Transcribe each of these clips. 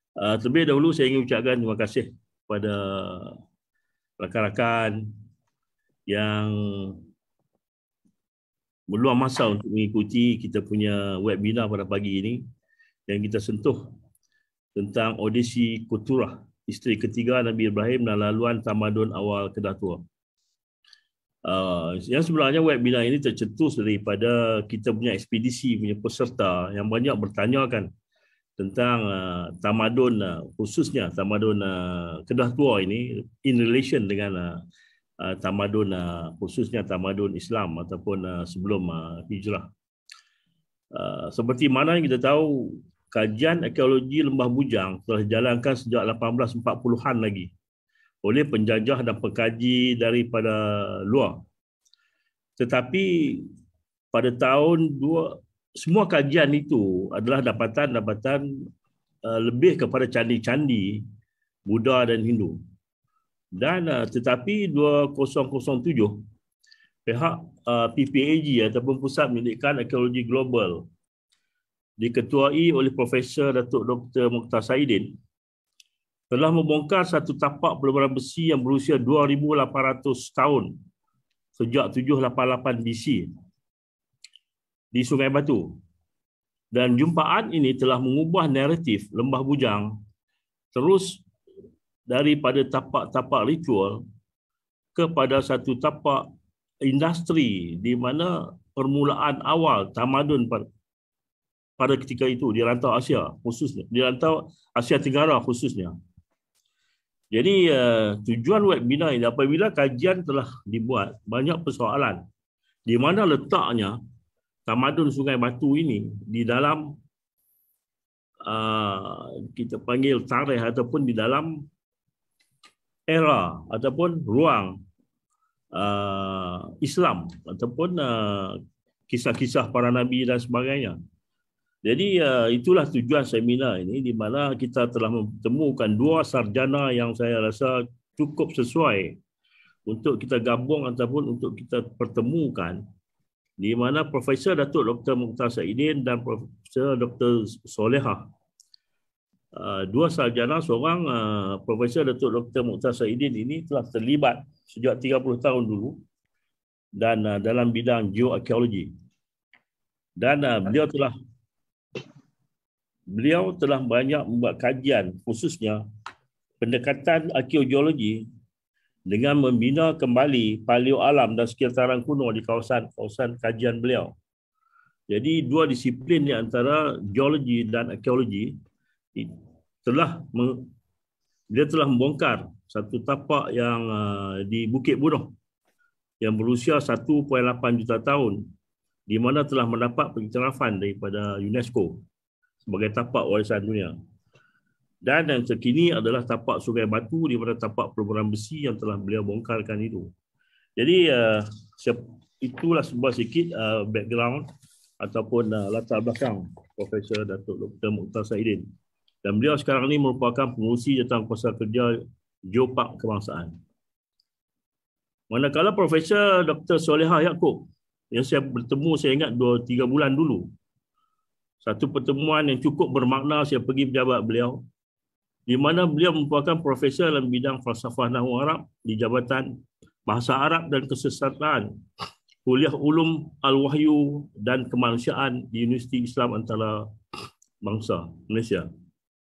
Terlebih dahulu saya ingin ucapkan terima kasih kepada rakan-rakan yang meluang masa untuk mengikuti kita punya webinar pada pagi ini yang kita sentuh tentang audisi Quturah, isteri ketiga Nabi Ibrahim dan laluan tamadun awal Kedah Tua. Yang sebenarnya webinar ini tercetus daripada kita punya ekspedisi punya peserta yang banyak bertanyakan tentang tamadun, khususnya tamadun Kedah Tua ini in relation dengan tamadun, khususnya tamadun Islam ataupun sebelum hijrah. Seperti mana yang kita tahu, kajian arkeologi Lembah Bujang telah dijalankan sejak 1840-an lagi oleh penjajah dan pengkaji daripada luar. Tetapi pada tahun semua kajian itu adalah dapatan-dapatan lebih kepada candi-candi Buddha dan Hindu. Dan tetapi 2007 pihak PPAG ataupun Pusat Penyelidikan Arkeologi Global diketuai oleh Profesor Datuk Dr. Mokhtar Saidin telah membongkar satu tapak pelbaran besi yang berusia 2,800 tahun sejak 788 BC di Sungai Batu. Dan jumpaan ini telah mengubah naratif Lembah Bujang terus daripada tapak-tapak ritual kepada satu tapak industri di mana permulaan awal tamadun pada ketika itu di rantau Asia khususnya, di rantau Asia Tenggara khususnya. Jadi tujuan webinar ini, apabila kajian telah dibuat, banyak persoalan di mana letaknya tamadun Sungai Batu ini di dalam kita panggil tarikh ataupun di dalam era ataupun ruang Islam ataupun kisah-kisah para nabi dan sebagainya. Jadi itulah tujuan seminar ini, di mana kita telah menemukan dua sarjana yang saya rasa cukup sesuai untuk kita gabung ataupun untuk kita pertemukan, di mana Profesor Datuk Dr. Mokhtar Saidin dan Profesor Dr. Solehah. Dua sarjana, seorang Profesor Datuk Dr. Mokhtar Saidin ini telah terlibat sejak 30 tahun dulu dan dalam bidang geoarkeologi. Dan beliau telah banyak membuat kajian, khususnya pendekatan arkeologi dengan membina kembali paleo alam dan sekitaran kuno di kawasan kajian beliau. Jadi dua disiplin di antara geologi dan arkeologi dia telah membongkar satu tapak yang di Bukit Bunuh yang berusia 1.8 juta tahun, di mana telah mendapat pengiktirafan daripada UNESCO sebagai tapak warisan dunia. Dan yang terkini adalah tapak Sungai Batu, di mana tapak pelbaran besi yang telah beliau bongkarkan itu. Jadi itulah sebuah sikit background ataupun latar belakang Profesor Datuk Dr. Mokhtar Saidin. Dan beliau sekarang ini merupakan pengurusi Jawatankuasa Kerja Geopark Kebangsaan. Manakala Profesor Dr. Solehah Yaakob, yang saya bertemu, saya ingat 2-3 bulan dulu, satu pertemuan yang cukup bermakna, saya pergi pejabat beliau, di mana beliau merupakan profesor dalam bidang falsafah Nahwu Arab di Jabatan Bahasa Arab dan Kesesatan Kuliah Ulum Al-Wahyu dan Kemanusiaan di Universiti Islam Antarabangsa Malaysia.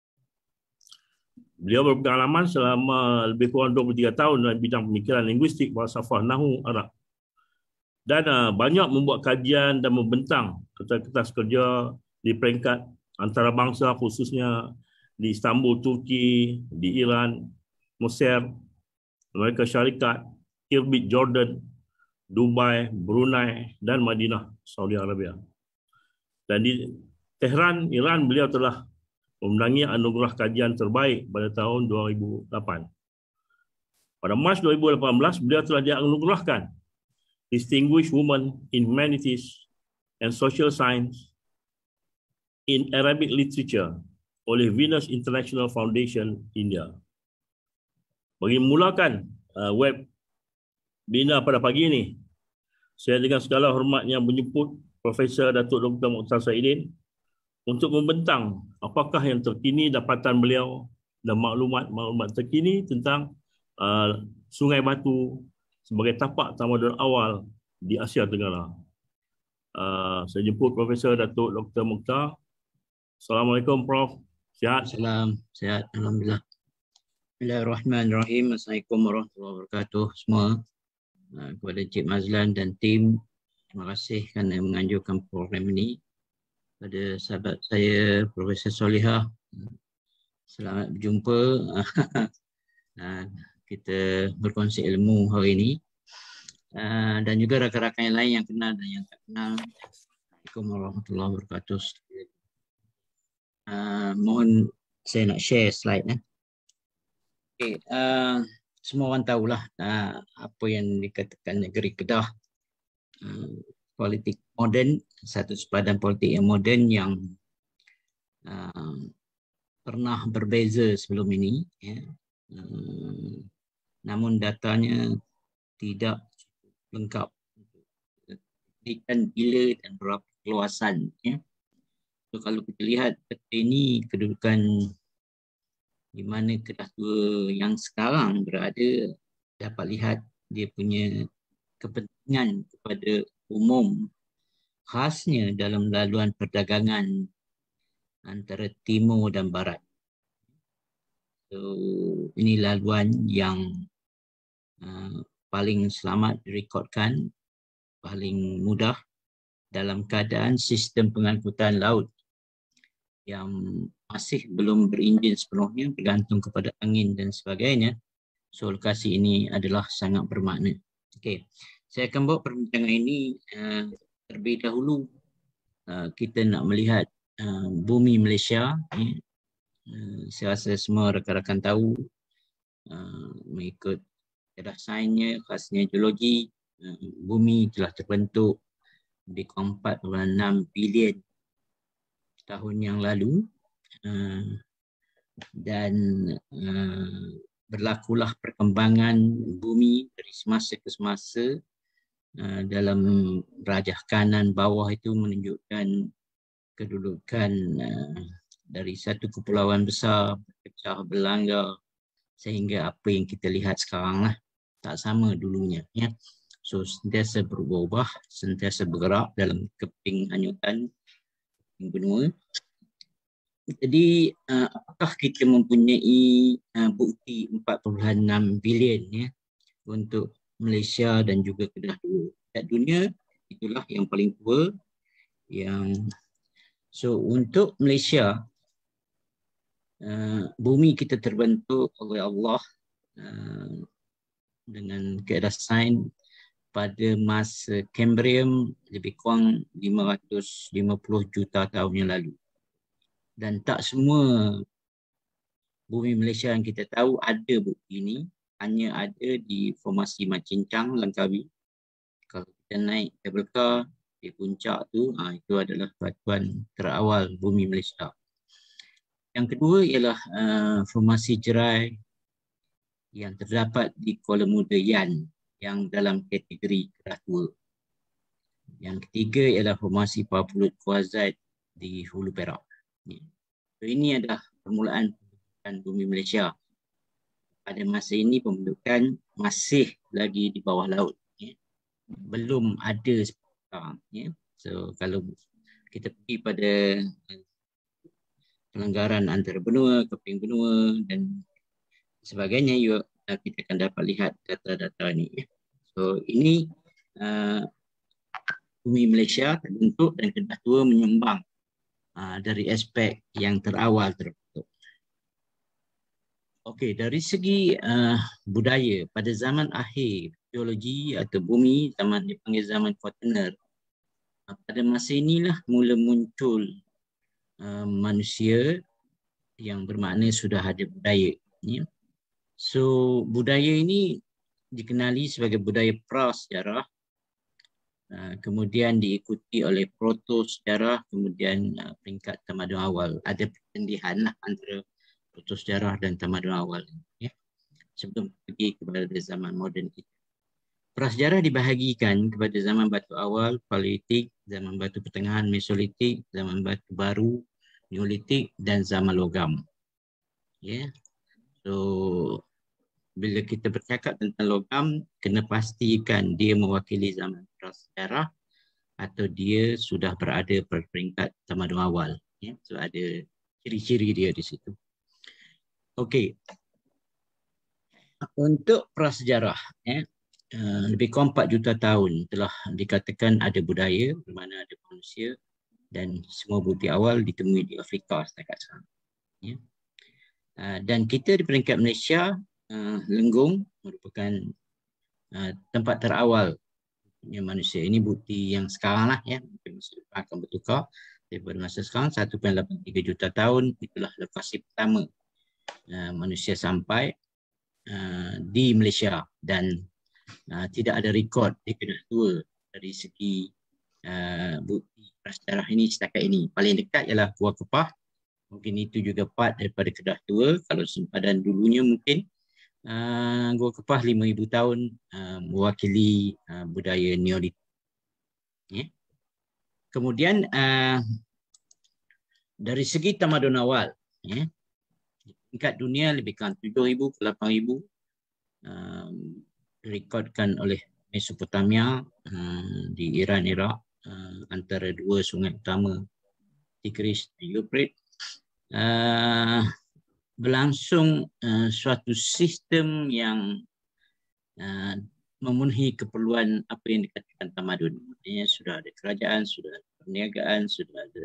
Beliau berpengalaman selama lebih kurang 23 tahun dalam bidang pemikiran linguistik falsafah Nahwu Arab. Dan banyak membuat kajian dan membentang kertas kerja di peringkat antarabangsa, khususnya di Istanbul, Turki, di Iran, Mesir, Amerika Syarikat, Irbid, Jordan, Dubai, Brunei dan Madinah, Saudi Arabia. Dan di Tehran, Iran, beliau telah memenangi anugerah kajian terbaik pada tahun 2008. Pada Mac 2018, beliau telah dianugerahkan Distinguished Woman in Humanities and Social Science in Arabic Literature oleh Venus International Foundation India. Bagi memulakan webinar pada pagi ini, saya dengan segala hormatnya menyebut Profesor Datuk Dr. Mokhtar Saidin untuk membentang apakah yang terkini dapatan beliau dan maklumat terkini tentang Sungai Batu sebagai tapak tamadun awal di Asia Tenggara. Saya jemput Profesor Datuk Dr. Mokhtar. Assalamualaikum Prof. Sihat? Salam, sihat. Alhamdulillah. Bismillahirrahmanirrahim. Assalamualaikum warahmatullahi wabarakatuh semua. Kepada Cik Mazlan dan tim, terima kasih kerana menganjurkan program ini. Pada sahabat saya, Profesor Solihah, selamat berjumpa. Kita berkongsi ilmu hari ini. Dan juga rakan-rakan yang lain yang kenal dan yang tak kenal. Assalamualaikum warahmatullahi wabarakatuh. Mohon saya nak share slide. Okay, semua orang tahulah apa yang dikatakan negeri Kedah. Politik moden, satu sepadan politik yang moden yang pernah berbeza sebelum ini. Ya. Namun datanya tidak lengkap. Dan bila dan berapa keluasan. Ya. So, kalau kita lihat peta ini kedudukan di mana Kedah Tua yang sekarang berada, dapat lihat dia punya kepentingan kepada umum, khasnya dalam laluan perdagangan antara timur dan barat. So, ini laluan yang paling selamat direkodkan, paling mudah dalam keadaan sistem pengangkutan laut yang masih belum berenjin sepenuhnya, bergantung kepada angin dan sebagainya. So, lokasi ini adalah sangat bermakna. Okey, saya akan bawa perbincangan ini terlebih dahulu. Kita nak melihat bumi Malaysia. Saya rasa semua rakan-rakan tahu, mengikut kaedah sainsnya, khasnya geologi, bumi telah terbentuk lebih kurang 4.6 bilion tahun yang lalu, dan berlakulah perkembangan bumi dari semasa ke semasa. Dalam rajah kanan bawah itu menunjukkan kedudukan dari satu kepulauan besar pecah berlanggar sehingga apa yang kita lihat sekarang lah tak sama dulunya. Ya. So, sentiasa berubah, sentiasa bergerak dalam keping hanyutan benua. Jadi apakah kita mempunyai bukti 4.6 bilion ya untuk Malaysia dan juga Kedah Tua. Kat dunia itulah yang paling tua. So untuk Malaysia, bumi kita terbentuk oleh Allah dengan kaedah sains pada masa Cambrian lebih kurang 550 juta tahun yang lalu. Dan tak semua bumi Malaysia yang kita tahu ada bukti ini, hanya ada di formasi Mat Cincang, Langkawi. Kalau kita naik kabel car di puncak tu, itu adalah batuan terawal bumi Malaysia. Yang kedua ialah formasi Jerai yang terdapat di Kuala Muda Yan yang dalam kategori Kedah Tua. Yang ketiga ialah formasi Papulut Kuazat di Hulu Perak. So, ini adalah permulaan pembentukan bumi Malaysia. Pada masa ini pembentukan masih lagi di bawah laut. Ya. Belum ada sekarang. Ya. So kalau kita pergi pada pelanggaran antara benua, keping benua dan sebagainya, kita akan dapat lihat data-data ini. Ya. So ini bumi Malaysia terbentuk dan Kedah Tua menyumbang dari aspek yang terawal terbentuk. Okey, dari segi budaya, pada zaman akhir geologi atau bumi, zaman dipanggil zaman Quaternary, pada masa inilah mula muncul manusia yang bermakna sudah ada budaya. Ya. So, budaya ini dikenali sebagai budaya prasejarah, kemudian diikuti oleh proto-sejarah, kemudian peringkat tamadun awal. Ada pertendihan lah antara proto-sejarah dan tamadun awal. Ya. Sebelum pergi kepada zaman moden kita. Prasejarah dibahagikan kepada zaman batu awal, Paleolitik, zaman batu pertengahan, Mesolitik, zaman batu baru, Neolitik dan zaman logam. Ya. So bila kita bercakap tentang logam, kena pastikan dia mewakili zaman prasejarah atau dia sudah berada pada peringkat tamadun awal. Ya. So ada ciri-ciri dia di situ. Okey. Untuk prasejarah, lebih kurang 4 juta tahun telah dikatakan ada budaya di mana ada manusia dan semua bukti awal ditemui di Afrika setakat sekarang. Ya. Dan kita di peringkat Malaysia, Lenggong merupakan tempat terawal manusia. Ini bukti yang sekarang lah, ya. Mungkin masa depan akan bertukar. Daripada masa sekarang 1.83 juta tahun itulah lokasi pertama manusia sampai di Malaysia, dan tidak ada rekod di Kedah Tua dari segi bukti prasejarah ini setakat ini. Paling dekat ialah Gua Kepah. Mungkin itu juga part daripada Kedah Tua. Kalau sempadan dulunya mungkin Gua Kepah 5,000 tahun mewakili budaya Neolitik. Ya. Kemudian dari segi tamadun awal, ya, tingkat dunia lebih kurang 7,000 ke 8,000 direkodkan oleh Mesopotamia di Iran, Iraq, antara dua sungai utama Tigris dan Euphrates. Berlangsung suatu sistem yang memenuhi keperluan apa yang dikatakan tamadun. Maksudnya sudah ada kerajaan, sudah ada perniagaan, sudah ada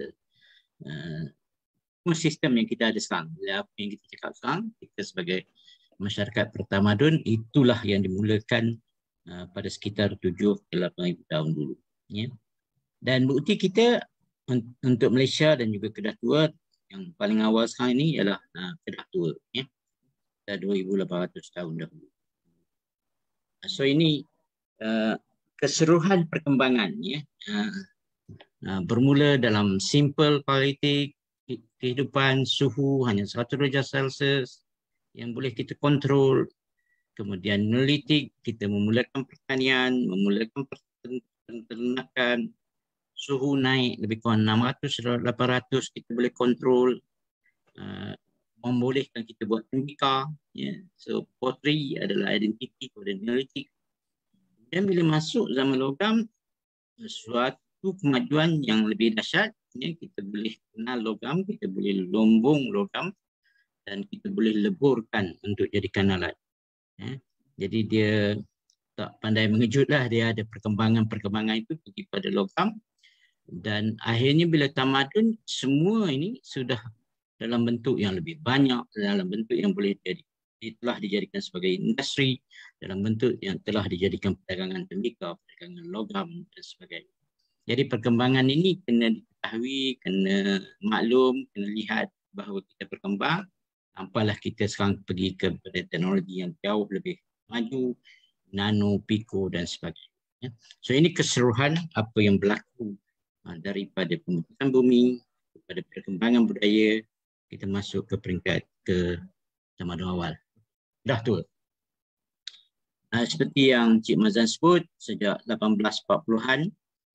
sistem yang kita ada sekarang. Apa yang kita cakap sekarang, kita sebagai masyarakat bertamadun, itulah yang dimulakan pada sekitar 7 ke 8,000 tahun dulu. Ya. Dan bukti kita untuk Malaysia dan juga Kedah Tua yang paling awal sekarang ini ialah Kedah Tua. Ya. Dah 2,800 tahun dahulu. So ini keseluruhan perkembangan, ya. Bermula dalam simple politik, kehidupan suhu hanya 100 darjah Celsius yang boleh kita kontrol. Kemudian Neolitik, kita memulakan pertanian, memulakan peternakan, suhu naik lebih kurang 600, 800 kita boleh kontrol, membolehkan kita buat tembikar. Yeah. So pottery adalah identiti kepada Neolitik. Dan bila masuk zaman logam, suatu kemajuan yang lebih dahsyat, ya, kita boleh kenal logam, kita boleh lombong logam dan kita boleh leburkan untuk jadikan alat. Ya. Jadi dia tak pandai mengejutlah, dia ada perkembangan itu pergi pada logam, dan akhirnya bila tamadun, semua ini sudah dalam bentuk yang lebih banyak, dalam bentuk yang boleh telah dijadikan sebagai industri, dalam bentuk yang telah dijadikan perdagangan tembikar, perdagangan logam dan sebagainya. Jadi perkembangan ini kena diketahui, kena maklum, kena lihat bahawa kita berkembang. Nampaklah kita sekarang pergi kepada teknologi yang jauh lebih maju, nano, pico dan sebagainya. So ini keseluruhan apa yang berlaku daripada pembentukan bumi kepada perkembangan budaya, kita masuk ke peringkat ke tamadun awal. Dah tu. Seperti yang Cik Mazlan sebut, sejak 1840-an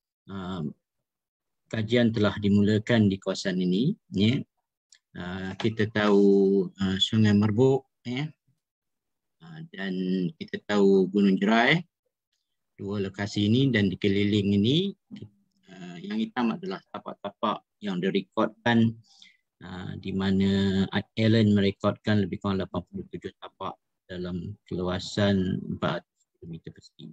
kajian telah dimulakan di kawasan ini. Ya. Kita tahu Sungai Merbuk, ya. Dan kita tahu Gunung Jerai, dua lokasi ini, dan dikeliling ini yang hitam adalah tapak-tapak yang direkodkan, di mana Art Allen merekodkan lebih kurang 87 tapak dalam keluasan 4 km persegi.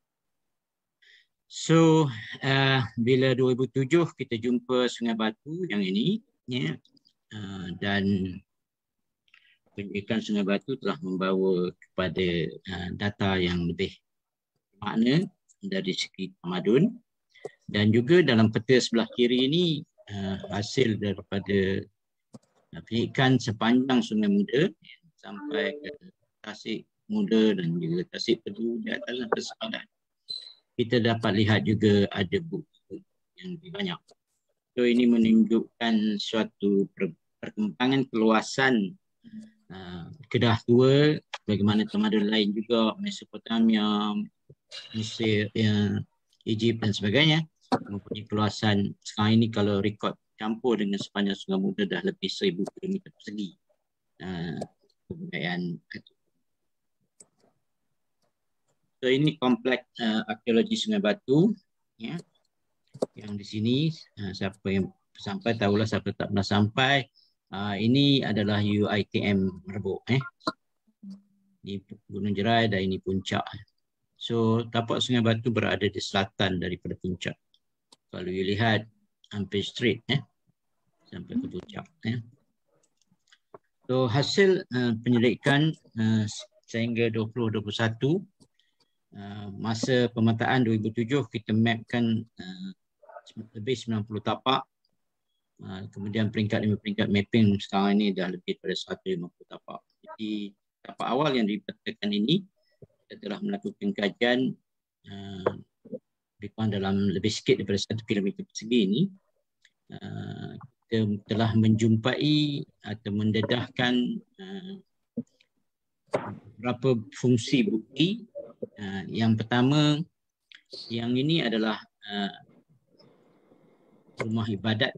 So bila 2007 kita jumpa Sungai Batu yang ini, ya, dan penyidikan Sungai Batu telah membawa kepada data yang lebih makna dari segi tamadun, dan juga dalam peta sebelah kiri ini hasil daripada penyidikan sepanjang Sungai Muda sampai ke Tasik Muda dan juga Tasik Pedu di atas sampai Sepadan. Kita dapat lihat juga ada bukti yang lebih banyak. So ini menunjukkan suatu perkembangan keluasan Kedah Tua, bagaimana tamadun lain juga, Mesopotamia, Mesir, Egypt dan sebagainya, mempunyai keluasan. Sekarang ini kalau rekod campur dengan sepanjang Sungai Muda dah lebih 1000 km persegi kebudayaan. So ini kompleks arkeologi Sungai Batu, ya. Yang di sini siapa yang sampai tahulah, siapa tak pernah sampai. Ini adalah UiTM Merbuk, di Gunung Jerai, dan ini puncak. So tapak Sungai Batu berada di selatan daripada puncak. Kalau you lihat hampir straight sampai ke puncak. So hasil penyelidikan sehingga 2021, masa pemetaan 2007 kita mapkan lebih 90 tapak. Kemudian peringkat 5 peringkat mapping sekarang ini dah lebih daripada 150 tapak. Jadi tapak awal yang dipetakan ini kita telah melakukan kajian lebih kurang dalam lebih sikit daripada 1 km persegi ini. Kita telah menjumpai atau mendedahkan beberapa fungsi bukti. Yang pertama, yang ini adalah rumah ibadat,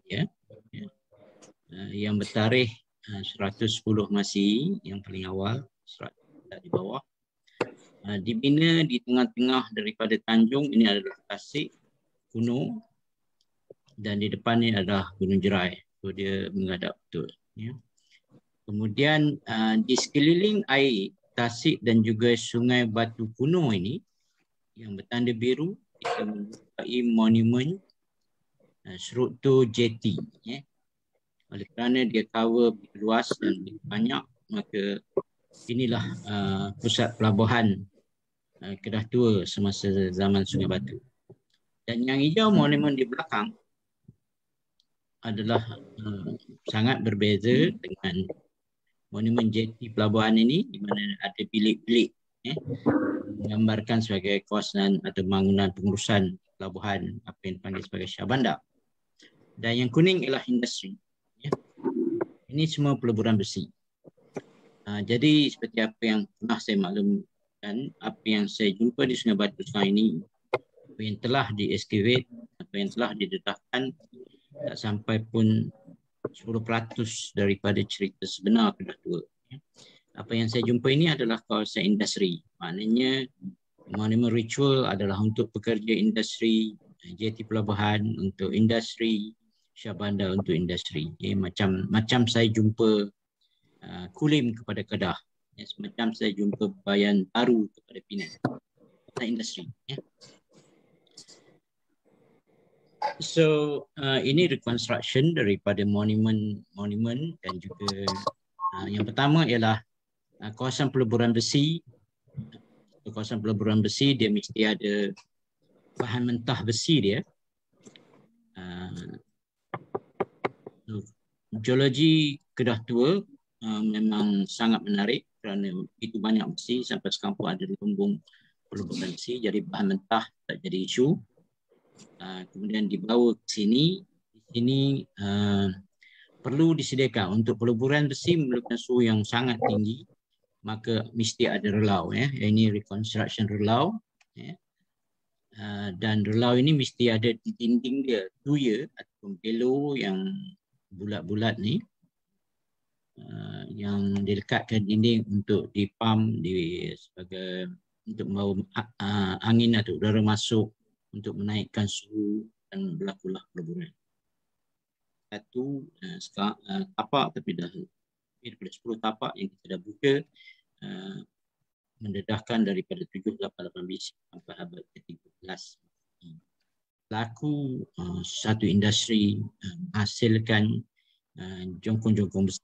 yang bertarikh 110 Masihi, yang paling awal, 100 di bawah. Dibina di tengah-tengah daripada tanjung, ini adalah tasik gunung, dan di depan ini adalah Gunung Jerai. So dia menghadap betul. Kemudian di sekeliling air tasik dan juga Sungai Batu kuno ini yang bertanda biru, kita menjumpai monumen struktur jeti. Oleh kerana dia cover luas dan banyak, maka inilah pusat pelabuhan Kedah Tua semasa zaman Sungai Batu. Dan yang hijau monumen di belakang adalah sangat berbeza dengan monumen jeti pelabuhan ini, di mana ada bilik-bilik menggambarkan sebagai kawasan atau bangunan pengurusan pelabuhan, apa yang dipanggil sebagai Syah Bandar. Dan yang kuning ialah industri. Ini semua peleburan besi. Jadi seperti apa yang pernah saya maklumkan, apa yang saya jumpa di Sungai Batu sekarang ini, apa yang telah di-excavate, apa yang telah didedahkan, tak sampai pun 10% daripada cerita sebenar Kedah Tua. Apa yang saya jumpa ini adalah kawasan industri. Maknanya monumen ritual adalah untuk pekerja industri, jeti pelabuhan untuk industri, Syah Bandar untuk industri. Macam saya jumpa Kulim kepada Kedah, semacam saya jumpa Bayan Taru kepada Penang. Industri. So ini reconstruction daripada monumen dan juga yang pertama ialah kawasan peleburan besi. Kawasan peleburan besi dia mesti ada bahan mentah besi dia. Geologi Kedah Tua memang sangat menarik kerana itu banyak besi, sampai sekarang pun ada lumbung peleburan besi, jadi bahan mentah tak jadi isu. Kemudian dibawa ke sini, di sini perlu disediakan untuk peleburan besi memerlukan suhu yang sangat tinggi, maka mesti ada relau. Ini reconstruction relau. Dan relau ini mesti ada di dinding dia, tuya atau belo yang bulat-bulat ni, yang dilekatkan dinding untuk dipam sebagai untuk membawa angin atau udara masuk untuk menaikkan suhu dan berlakulah peleburan. Satu tapak, tapi dah lebih daripada 10 tapak yang kita dah buka, mendedahkan daripada 788 BC sampai abad ke-13. Laku satu industri menghasilkan jongkong-jongkong besar.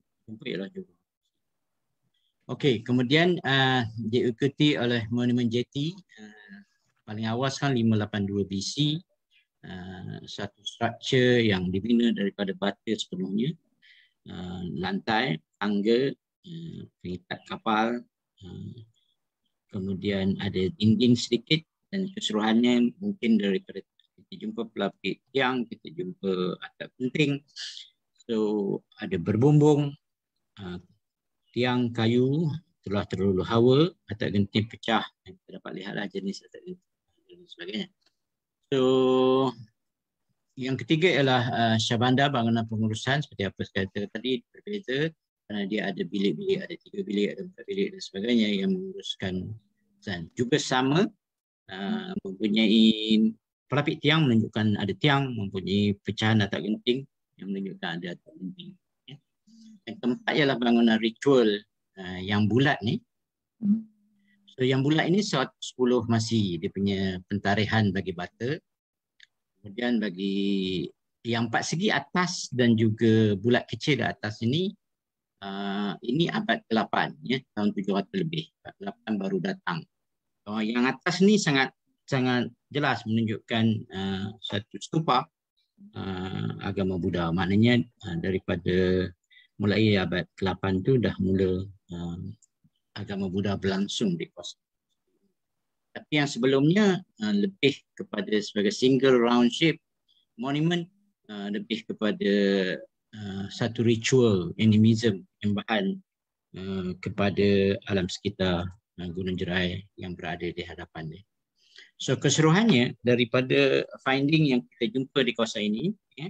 Okey, kemudian diikuti oleh monumen jeti. Paling awal sekarang 582 BC. Satu struktur yang dibina daripada bata sepenuhnya. Lantai, tangga, pengikat kapal. Kemudian ada dinding sedikit, dan keseluruhannya mungkin daripada kita jumpa pelapis tiang, kita jumpa atap penting. So ada berbumbung, tiang kayu telah terlalu hawa, atap genting pecah. Kita dapat lihatlah jenis atap genting dan sebagainya. So Yang ketiga ialah syabanda, bangunan pengurusan seperti apa saya kata tadi, berbeza kerana dia ada bilik-bilik, ada 3 bilik, ada 4 bilik dan sebagainya yang menguruskan. Dan juga sama mempunyai pelapik tiang menunjukkan ada tiang, mempunyai pecahan atap genting yang menunjukkan ada atap genting. Ya. Yang keempat ialah bangunan ritual yang bulat ni. So yang bulat ini 10 masih dia punya pentarihan bagi bata. Kemudian bagi yang 4 segi atas dan juga bulat kecil di atas ini abad ke-8 ya, tahun 700 lebih. Abad ke-8 baru datang. Yang atas ni sangat jelas menunjukkan satu stupa agama Buddha. Maknanya daripada mulai abad ke-8 tu dah mula agama Buddha berlangsung di kawasan. Tapi yang sebelumnya lebih kepada sebagai single round shape monument, lebih kepada satu ritual animism, penyembahan kepada alam sekitar Gunung Jerai yang berada di hadapan dia. So keseluruhannya daripada finding yang kita jumpa di kawasan ini,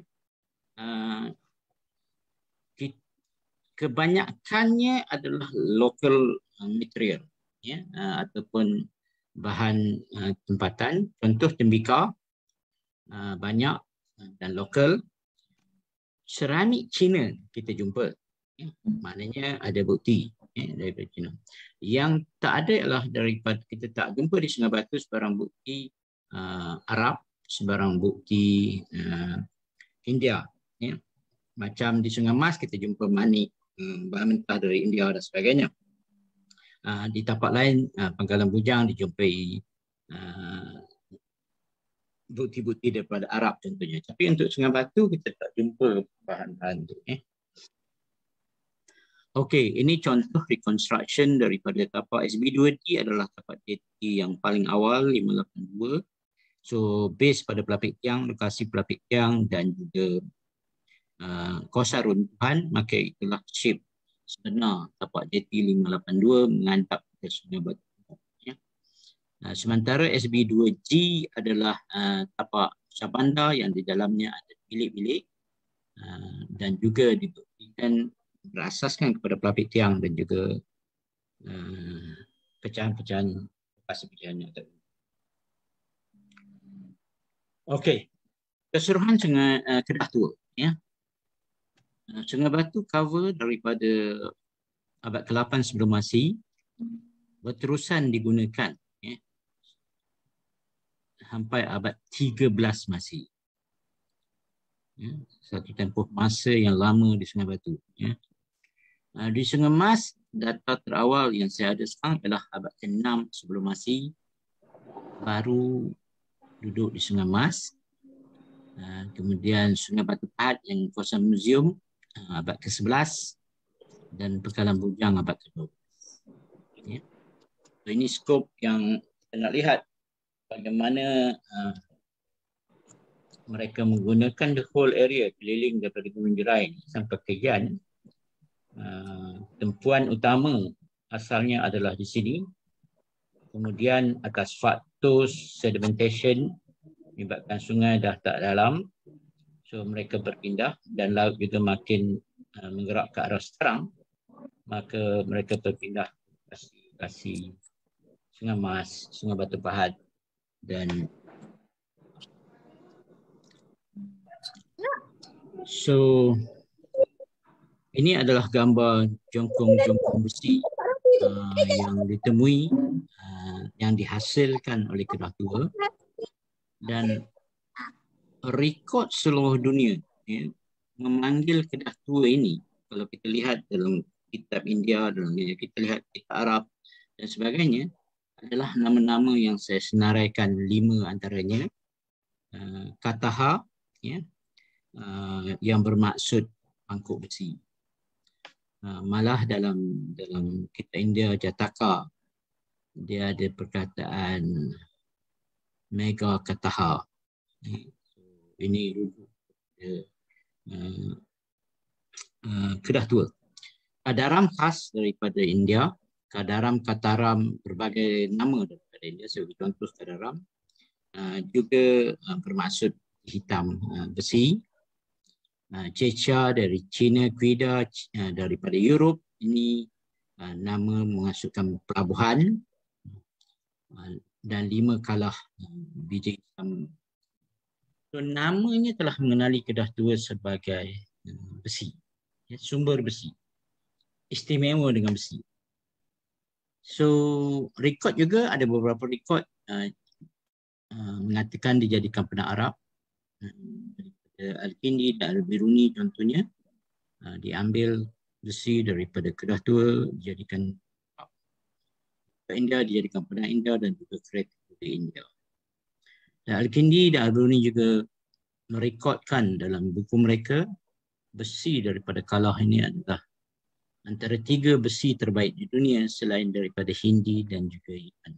kebanyakannya adalah local material, ataupun bahan tempatan. Contoh tembikar banyak dan lokal. Seramik Cina kita jumpa, maknanya ada bukti daripada Cina. Yang tak ada ialah daripada kita tak jumpa di Sungai Batu sebarang bukti Arab, sebarang bukti India. Macam di Sungai Mas kita jumpa manik, bahan mentah dari India dan sebagainya. Di tapak lain Pangkalan Bujang dijumpai bukti-bukti daripada Arab contohnya. Tapi untuk Sungai Batu kita tak jumpa bahan-bahan itu. Okey, ini contoh reconstruction daripada tapak SB2D adalah tapak JT yang paling awal 582. So base pada pelapik tiang, lokasi pelapik tiang dan juga kawasan runtuhan, maka itulah shape sebenar tapak JT 582 menghadap ke Sungai Batu. Sementara SB2G adalah tapak syabanda yang di dalamnya ada bilik-bilik dan juga dibuktikan berasaskan kepada pelapik tiang dan juga pecahan-pecahan lokasi pecahannya. Okey, keseluruhan Sungai Kedah Tua. Sungai Batu cover daripada abad ke-8 sebelum Masihi, berterusan digunakan sampai abad 13 Masihi. Satu tempoh masa yang lama di Sungai Batu. Di Sungai Mas, data terawal yang saya ada sekarang adalah abad ke-6 sebelum Masihi, baru duduk di Sungai Mas. Kemudian Sungai Batu Pahat yang kawasan muzium abad ke-11 dan Pangkalan Bujang abad ke-12. So, ini skop yang kita nak lihat bagaimana mereka menggunakan the whole area keliling daripada Gunung Jerai sampai ke Yan. Tempuan utama asalnya adalah di sini. Kemudian atas faktor sedimentation menyebabkan sungai dah tak dalam. So mereka berpindah dan laut juga makin menggerak ke arah sekarang. Maka mereka berpindah ke Sungai Mas, Sungai Batu Pahat dan so ini adalah gambar jongkong-jongkong besi yang ditemui, yang dihasilkan oleh Kedah Tua, dan rekod seluruh dunia memanggil Kedah Tua ini, kalau kita lihat dalam kitab India, dalam kita lihat kitab Arab dan sebagainya, adalah nama-nama yang saya senaraikan 5 antaranya. Kataha yang bermaksud pangkuk besi. Malah dalam kitab India Jataka dia ada perkataan Mega Kataha. Ini rujuk Kedah Tua. Kadaram khas daripada India. Kadaram, Kataram, berbagai nama daripada India. Sebagai contoh Kadaram juga bermaksud hitam besi. Cecha dari China, Quida daripada Europe. Ini nama mengasutkan pelabuhan. Dan 5 kalah biji hitam. So, namanya telah mengenali Kedah Tua sebagai besi, sumber besi, istimewa dengan besi. So, rekod juga ada beberapa rekod mengatakan dijadikan pernah Arab. Al-Kindi dan Al-Biruni contohnya, diambil besi daripada Kedah Tua, dijadikan India, dijadikan pernah India dan juga kereta dari India. Dan Al-Kindi dan Al-Biruni juga merekodkan dalam buku mereka besi daripada kalah ini adalah antara 3 besi terbaik di dunia selain daripada Hindi dan juga Iran.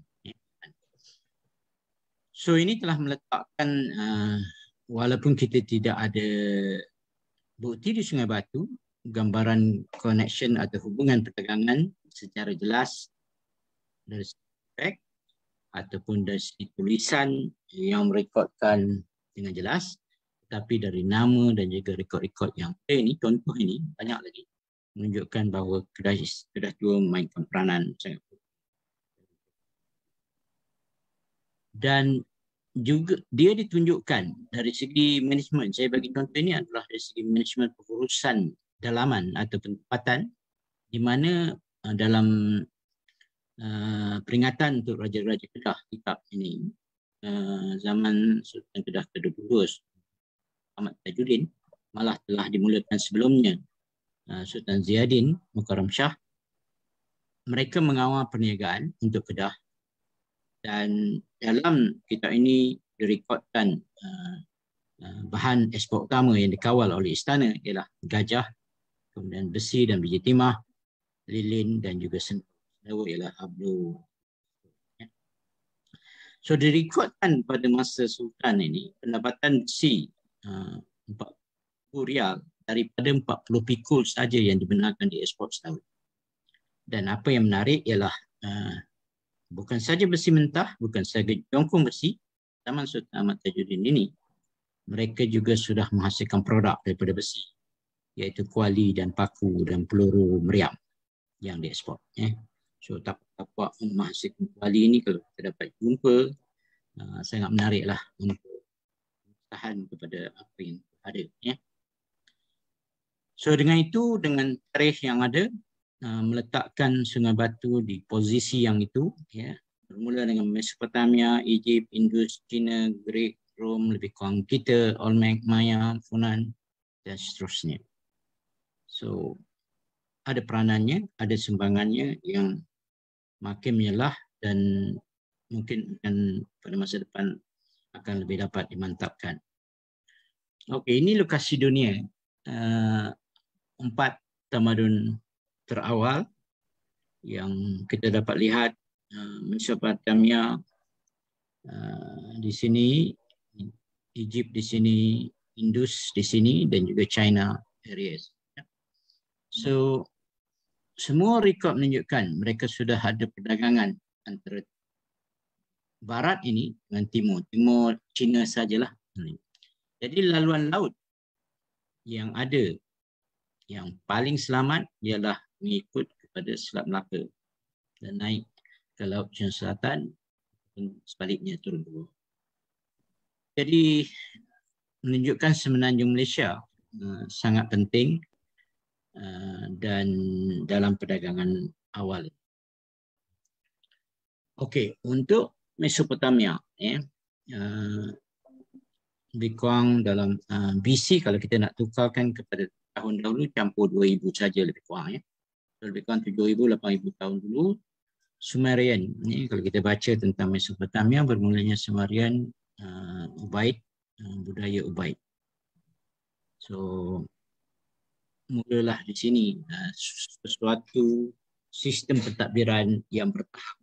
So ini telah meletakkan walaupun kita tidak ada bukti di Sungai Batu, gambaran connection atau hubungan perdagangan secara jelas dari spek ataupun dari tulisan yang merekodkan dengan jelas, tapi dari nama dan juga rekod-rekod yang ada ini, contoh ini banyak lagi menunjukkan bahawa Kedah Tua memainkan peranan sangat. Dan juga dia ditunjukkan dari segi manajemen. Saya bagi contoh ini adalah dari segi manajemen pengurusan dalaman atau penempatan, di mana dalam peringatan untuk Raja-Raja Kedah kitab ini, zaman Sultan Kedah ke-22 Ahmad Tajuddin, malah telah dimulakan sebelumnya Sultan Ziyadin Mukarram Shah. Mereka mengawal perniagaan untuk Kedah, dan dalam kitab ini direkodkan bahan ekspor utama yang dikawal oleh istana ialah gajah, kemudian besi dan biji timah, lilin dan juga sendawa ialah hablu. So direkodkan pada masa Sultan ini pendapatan besi 40 rial daripada 40 pikul saja yang dibenarkan diekspor setahun. Dan apa yang menarik ialah bukan saja besi mentah, bukan saja jongkong besi, zaman Sultan Ahmad Tajuddin ini, mereka juga sudah menghasilkan produk daripada besi, iaitu kuali dan paku dan peluru meriam yang diekspor. So tapak menghasilkan kuali ini kalau kita dapat jumpa, sangat menariklah untuk tahan kepada apa yang ada. So dengan itu, dengan tarikh yang ada, meletakkan Sungai Batu di posisi yang itu, bermula dengan Mesopotamia, Egypt, Indus, China, Greek, Rom, lebih kurang kita, Olmec, Maya, Funan dan seterusnya. So ada peranannya, ada sumbangannya yang makin menyelah dan mungkin akan pada masa depan akan lebih dapat dimantapkan. Okey, ini lokasi dunia. 4 tamadun terawal yang kita dapat lihat, Mesopotamia di sini, Egypt di sini, Indus di sini dan juga China areas. So semua rekod menunjukkan mereka sudah ada perdagangan antara barat ini dengan timur. Timur China sajalah. Jadi laluan laut yang ada yang paling selamat ialah mengikut kepada Selat Melaka dan naik ke Laut Cina Selatan, sebaliknya turun ke bawah. Jadi menunjukkan semenanjung Malaysia sangat penting dan dalam perdagangan awal. Okey, untuk Mesopotamia, lebih kurang dalam BC, kalau kita nak tukarkan kepada tahun dahulu, campur 2000 saja lebih kurang. Lebih kurang 7000, 8000 tahun dulu. Sumerian, kalau kita baca tentang Mesopotamia, bermulanya Sumerian, Ubaid, budaya Ubaid. So mulalah di sini sesuatu sistem pentadbiran yang bertahap.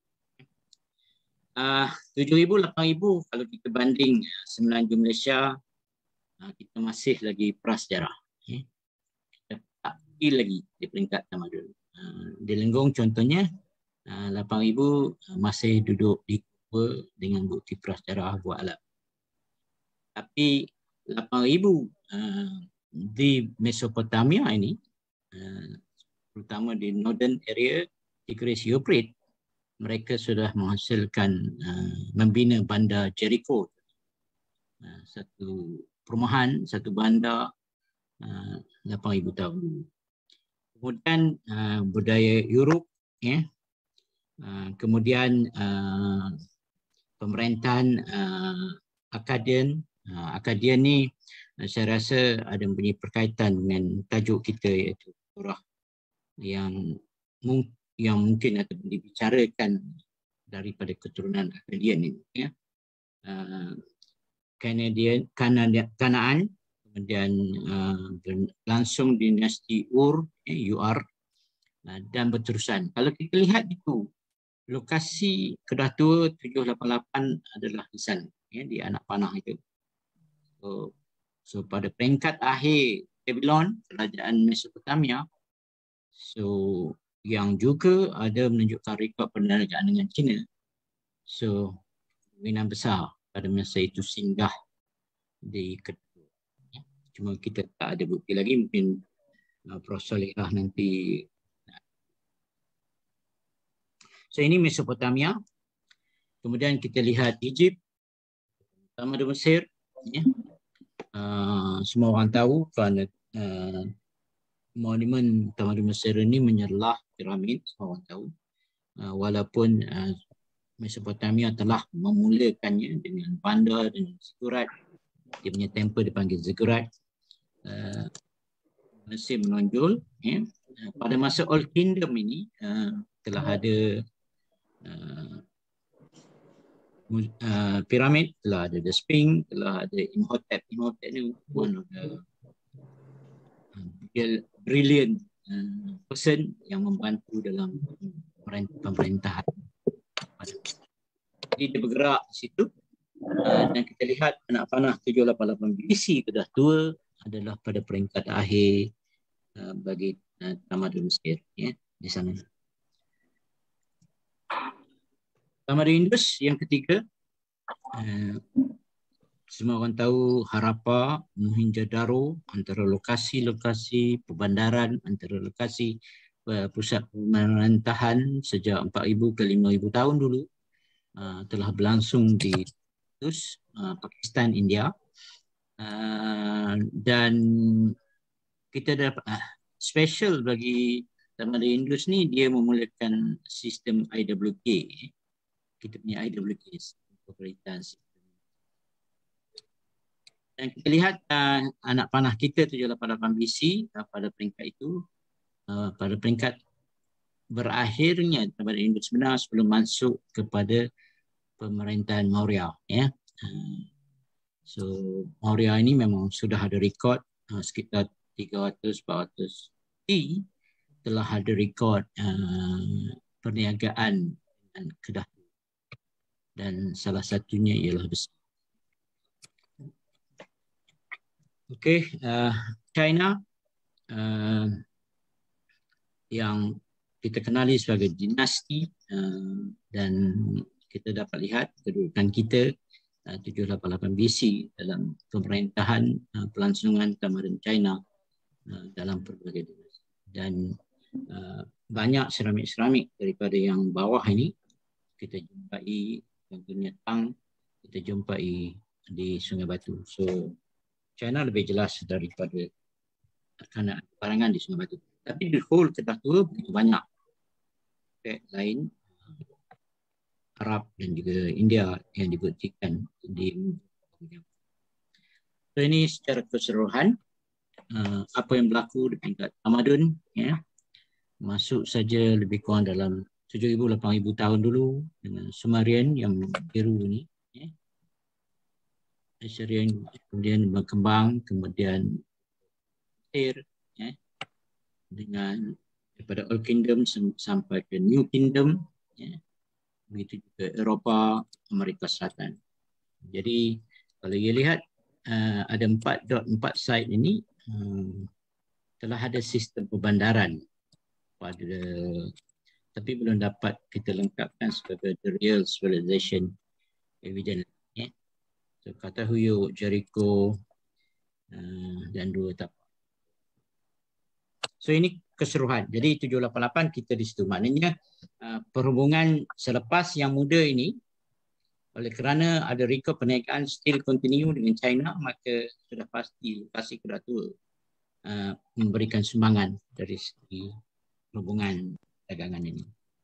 7,000, 8,000 kalau kita banding semenanjung Malaysia, kita masih lagi prasejarah. Kita tak pergi lagi di peringkat tamadun. Di Lenggong contohnya, 8,000 masih duduk di Kuba dengan bukti prasejarah buat alat. Tapi 8,000 di Mesopotamia ini, terutama di northern area Tigris Euphrates, mereka sudah menghasilkan membina bandar Jericho, satu perumahan, satu bandar 8,000 tahun. Kemudian budaya Europe, kemudian pemerintahan Akkadian. Akkadian ni saya rasa ada mempunyai berkaitan dengan tajuk kita, iaitu surah yang mungkin akan dibicarakan daripada keturunan Akkadian ini. Kanaan, kemudian langsung dinasti Ur, UR, dan berterusan. Kalau kita lihat itu, lokasi Kedah Tua 788 adalah di sana, di anak panah itu. So pada peringkat akhir Babylon, kerajaan Mesopotamia, so yang juga ada menunjukkan rekod perniagaan dengan China. So kemungkinan besar pada masa itu singgah di Kedah Tua. Cuma kita tak ada bukti lagi, mungkin Prof. Salihah nanti. So ini Mesopotamia. Kemudian kita lihat Egypt, Tamadun Mesir. Semua orang tahu kerana monumen Tamadun Mesir ini menyelah piramid, semua orang tahu. Walaupun Mesopotamia telah memulakannya dengan bandar dan zigurat. Dia punya temple dipanggil zigurat. Mesir menonjol. Pada masa Old Kingdom ini telah ada piramid, telah ada the Sphinx, telah ada Imhotep. Imhotep ni one of the brilliant person yang membantu dalam pemerintahan. Jadi dia bergerak di situ, dan kita lihat anak panah 788 BC Kedah Tua adalah pada peringkat akhir bagi Tamadun Mesir, di sana. Tamadun Indus yang ketiga, semua orang tahu Harappa, Mohenjo-daro, antara lokasi-lokasi perbandaran, antara lokasi pusat pemerintahan sejak 4,000 ke 5,000 tahun dulu, telah berlangsung di Indus, Pakistan, India. Dan kita dapat special bagi Tamadun Indus ni, dia memulakan sistem IWK. Kita punya IWK, pemerintahan sistem. Dan kita lihat anak panah kita 788 BC pada peringkat itu, pada peringkat berakhirnya Tamadun Indus sebenar sebelum masuk kepada pemerintahan Maurya. So Maurya ini memang sudah ada rekod sekitar 300-400 telah ada rekod perniagaan dengan Kedah. Dan salah satunya ialah besi. Okey, China yang kita kenali sebagai dinasti, dan kita dapat lihat kedudukan kita 788 BC dalam pemerintahan pelangsungan Tamadun China dalam pelbagai dinasti. Dan banyak seramik-seramik daripada yang bawah ini kita jumpai, contohnya Tang, kita jumpai di Sungai Batu. So China lebih jelas daripada kerana barangan di Sungai Batu. Tapi di whole Kedah Tua begitu banyak lain Arab dan juga India yang dibuktikan di. So ini secara keseluruhan apa yang berlaku di tingkat tamadun, masuk saja lebih kurang dalam 7,000-8,000 tahun dulu dengan Sumerian yang biru ini, Assyrian kemudian berkembang, kemudian Mesir, dengan daripada Old Kingdom sampai ke New Kingdom, begitu juga Eropah, Amerika Selatan. Jadi kalau ia lihat ada 4 site ini telah ada sistem perbandaran tapi belum dapat kita lengkapkan sebagai the real civilization evidence. So So, Kata Huyuk, Jericho, dan 2 tapak. So ini keseluruhan. Jadi 788 kita di situ. Maknanya perhubungan selepas yang muda ini, oleh kerana ada rekod perniagaan still continue dengan China, maka sudah pasti lokasi Kedah-Tua memberikan sumbangan dari segi hubungan dagangan ini.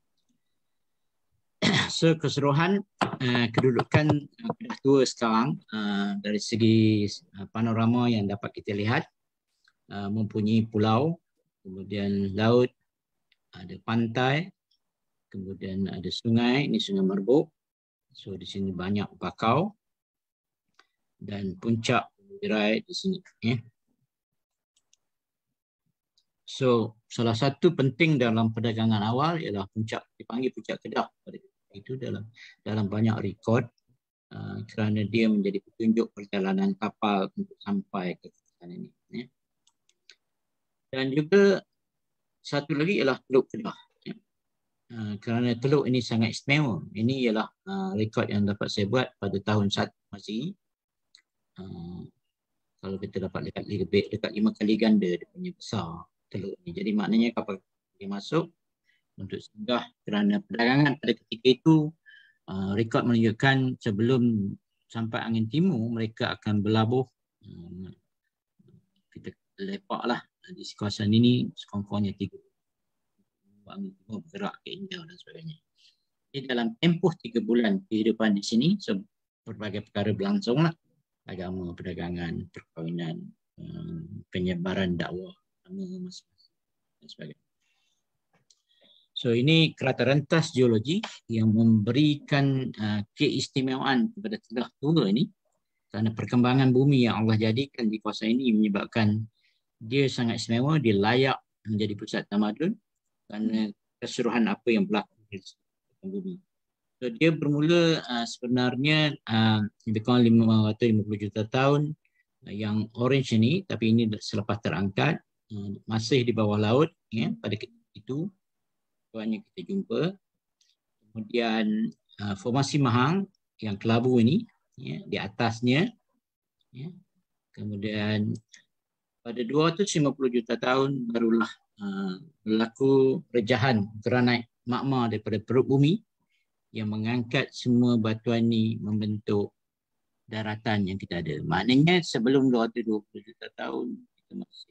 So keseluruhan kedudukan Kedah-Tua sekarang dari segi panorama yang dapat kita lihat, mempunyai pulau, kemudian laut, ada pantai, kemudian ada sungai, ini Sungai Merbuk. So di sini banyak bakau dan puncak Jerai di sini. So salah satu penting dalam perdagangan awal ialah puncak, dipanggil puncak Kedah. Itu dalam banyak rekod kerana dia menjadi petunjuk perjalanan kapal untuk sampai ke kawasan ini. Dan juga satu lagi ialah Teluk Kedah. Kerana teluk ini sangat istimewa. Ini ialah rekod yang dapat saya buat pada tahun 1 Masih. Kalau kita dapat lihat lebih dekat 5 kali ganda dia punya besar teluk ini. Jadi maknanya kapal dia masuk untuk singgah, kerana perdagangan pada ketika itu rekod menunjukkan sebelum sampai angin timur mereka akan berlabuh. Kita lepaklah di kawasan ini sekurang-kurangnya 3 angin timur bergerak ke India dan sebagainya. Jadi dalam tempoh 3 bulan kehidupan di sini, berbagai perkara berlangsunglah. Agama, perdagangan, perkahwinan, penyebaran dakwah dan sebagainya. So ini kerata rentas geologi yang memberikan keistimewaan kepada Kedah-Tua ini, kerana perkembangan bumi yang Allah jadikan di kawasan ini menyebabkan dia sangat istimewa, dia layak menjadi pusat tamadun kerana keseluruhan apa yang berlaku di bumi. So, dia bermula sebenarnya lebih kurang 550 juta tahun yang orange ini, tapi ini selepas terangkat, masih di bawah laut pada ketika itu banyak kita jumpa. Kemudian formasi Mahang yang kelabu ini di atasnya, kemudian pada 250 juta tahun barulah berlaku rejahan granit magma daripada perut bumi yang mengangkat semua batuan ini membentuk daratan yang kita ada. Maknanya sebelum 220 juta tahun kita masih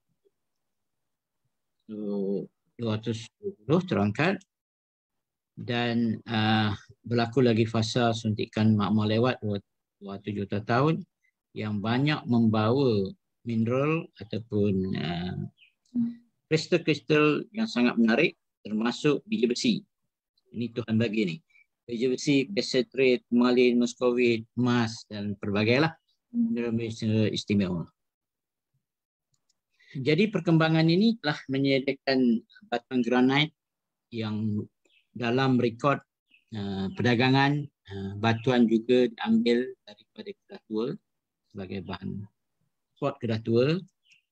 220 terangkat, dan berlaku lagi fasa suntikan magma lewat 200 juta tahun yang banyak membawa mineral ataupun kristal-kristal yang sangat menarik, termasuk biji besi. Ini Tuhan bagi ni. Biji besi, basaltrate, malin, muskovit, emas dan pelbagai lah. Istimewa. Jadi perkembangan ini telah menyediakan batuan granit yang dalam rekod perdagangan, batuan juga diambil daripada Kedah-Tua sebagai bahan spot Kedah-Tua,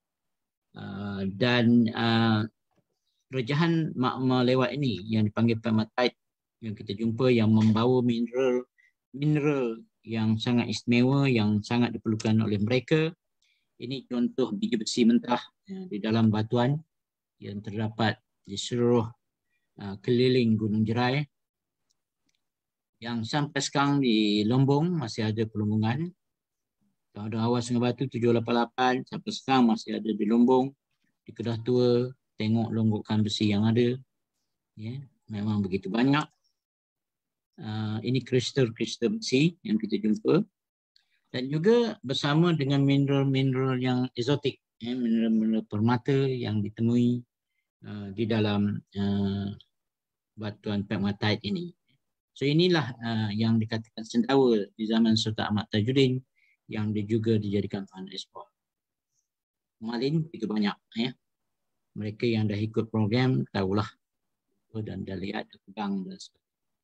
dan rejahan magma lewat ini yang dipanggil pegmatite yang kita jumpa yang membawa mineral yang sangat istimewa yang sangat diperlukan oleh mereka. Ini contoh biji besi mentah di dalam batuan yang terdapat di seluruh keliling Gunung Jerai, yang sampai sekarang di Lombong masih ada perlumbungan. Pada awal Sungai Batu 788 sampai sekarang masih ada di Lombong. Di Kedah-Tua tengok longgokan besi yang ada, memang begitu banyak. Ini kristal-kristal besi yang kita jumpa, dan juga bersama dengan mineral-mineral yang eksotik, mineral-mineral permata yang ditemui di dalam batuan pegmatite ini. So inilah yang dikatakan sendawa di zaman Sultan Ahmad Tajuddin yang juga dijadikan bahan ekspor. Malin begitu banyak. Mereka yang dah ikut program tahulah dan dah lihat pegang dan sebagainya.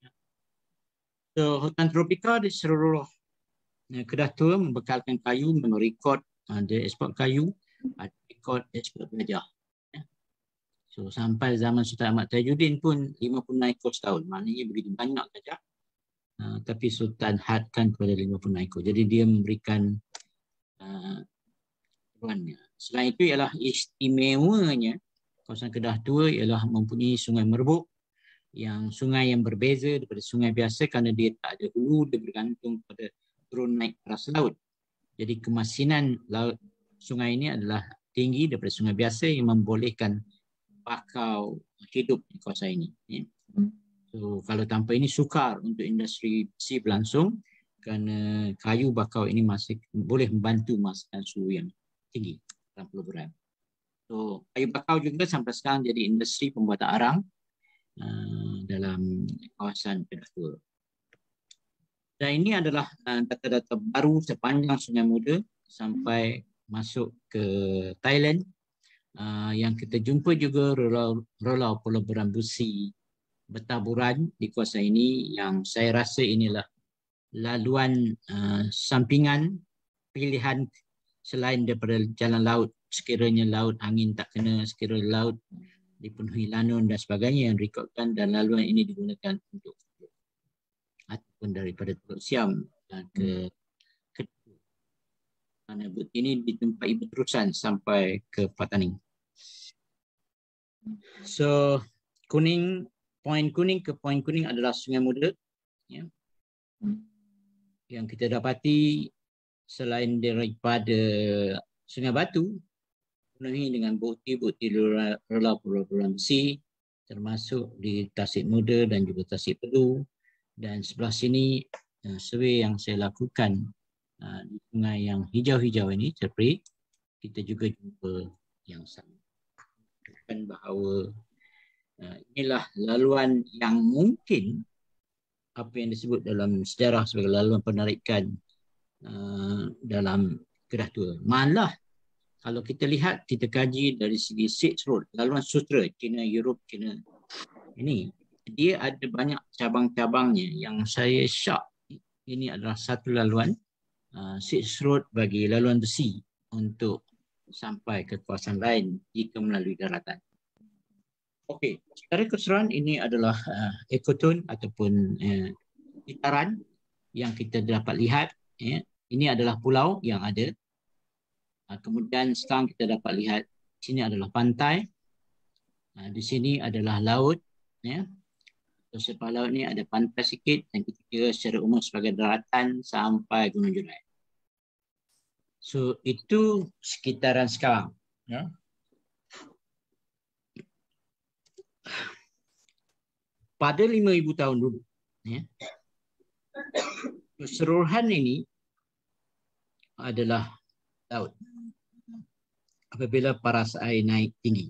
So hutan tropika di seluruh Kedah-Tua membekalkan kayu, merekod ada ekspor kayu, ada rekod ekspor gajah. So sampai zaman Sultan Ahmad Tajuddin pun 56 ekor setahun. Maknanya begitu banyak gajah tapi Sultan hadkan kepada 56 ekor. Jadi dia memberikan peluangnya. Selain itu ialah istimewanya kawasan Kedah Tua ialah mempunyai sungai merbuk, yang sungai yang berbeza daripada sungai biasa kerana dia tak ada hulu, dia bergantung pada turun naik aras laut. Jadi kemasinan laut sungai ini adalah tinggi daripada sungai biasa yang membolehkan bakau hidup di kawasan ini. So, kalau tanpa ini sukar untuk industri besi berlangsung kerana kayu bakau ini masih boleh membantu memasukkan suhu yang tinggi dalam peleburan. So, kayu bakau juga sampai sekarang jadi industri pembuatan arang dalam kawasan Kedah Tua. Dan ini adalah data-data baru sepanjang Sungai Muda sampai masuk ke Thailand. Yang kita jumpa juga rolau peleburan besi bertaburan di kawasan ini, yang saya rasa inilah laluan sampingan pilihan selain daripada jalan laut. Sekiranya laut angin tak kena, sekiranya laut dipenuhi lanun dan sebagainya yang rekodkan, dan laluan ini digunakan untuk ataupun daripada Teluk Siam ke mana bukti ini ditempai berterusan sampai ke Pataning. So poin kuning ke poin kuning adalah Sungai Muda, ya, yang kita dapati selain daripada Sungai Batu penuhi dengan bukti-bukti rolau peleburan besi, termasuk di Tasik Muda dan juga Tasik Pedu. Dan sebelah sini survey yang saya lakukan di sungai yang hijau-hijau ini, Cepri, kita juga jumpa yang sama. Dan bahawa inilah laluan yang mungkin apa yang disebut dalam sejarah sebagai laluan penarikan dalam Kedah Tua. Malah kalau kita lihat, kita kaji dari segi Six Road, laluan sutera China, Europe, China ini, dia ada banyak cabang-cabangnya yang saya syak. Ini adalah satu laluan Six Road bagi laluan besi untuk sampai ke kawasan lain jika melalui daratan. Okey, secara keseluruhan ini adalah ekoton ataupun itaran yang kita dapat lihat. Ya. Ini adalah pulau yang ada. Kemudian sekarang kita dapat lihat sini adalah pantai. Di sini adalah laut. Ya. Sebelah laut ni ada pantai sikit dan kita kira secara umum sebagai daratan sampai Gunung Jurai. So itu sekitaran sekarang. Ya. Pada 5,000 tahun dulu, ya, keseluruhan ini adalah laut. Apabila paras air naik tinggi,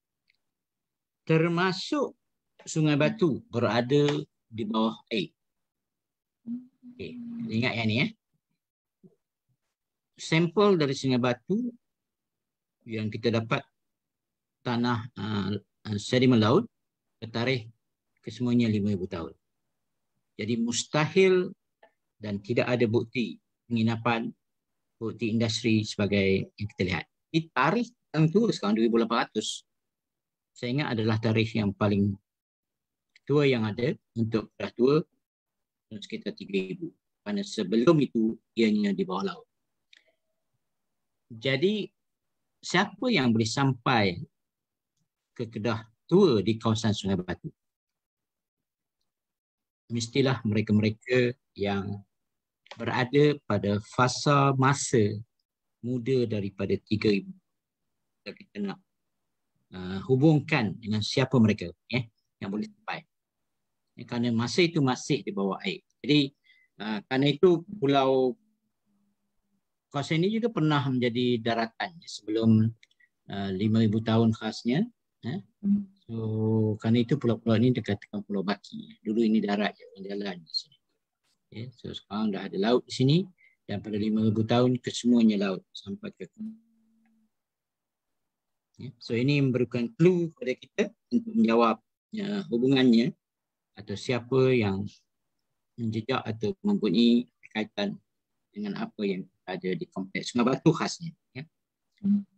termasuk Sungai Batu berada di bawah air. Okay. Ingat yang ni, ya. Sampel dari Sungai Batu yang kita dapat tanah sedimen laut bertarikh kesemuanya 5,000 tahun. Jadi mustahil dan tidak ada bukti penginapan, bukti industri sebagai yang kita lihat. Di tarikh yang tua sekarang 2,800. Saya ingat adalah tarikh yang paling tua yang ada untuk Kedah Tua, sekitar 3,000. Kerana sebelum itu ianya di bawah laut. Jadi siapa yang boleh sampai ke Kedah Tua di kawasan Sungai Batu? Mestilah mereka-mereka yang berada pada fasa masa muda daripada 3,000. Kita nak hubungkan dengan siapa mereka, ya, yang boleh sampai. Ya, kerana masa itu masih di bawah air. Jadi kerana itu pulau kawasan ini juga pernah menjadi daratan sebelum 5,000 tahun khasnya. Ya. So kerana itu pulau-pulau ini dikatakan Pulau Baki. Dulu ini darat jalan di sini. Ya, so sekarang dah ada laut di sini dan pada 5,000 tahun kesemuanya laut sampai ke. Ya, so ini memberikan clue kepada kita untuk menjawab hubungannya atau siapa yang menjejak atau mempunyai kaitan dengan apa yang ada di kompleks Sungai Batu khasnya. Ya.